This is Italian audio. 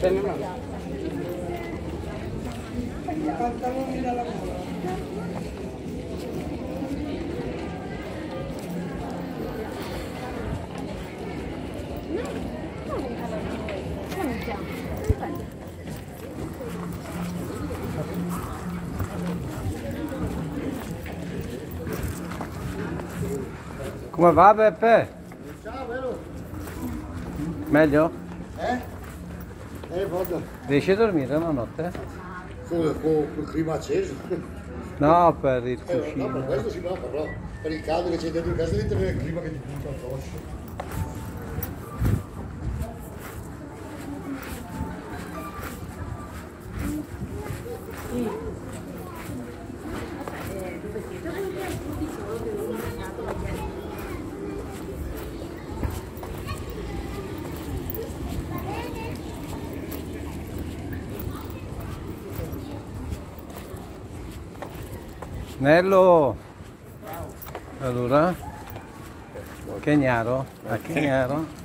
Pantaloni da lavoro. Come va Beppe? Ciao, vero? Meglio? Vado. Riesci a dormire una notte? Con il clima acceso. No, per il No, per cuscino. questo si va, però per il caldo che c'è dentro in casa devi tenere il clima che ti punta addosso. Nello! Allora? Che gnaro? A che gnaro?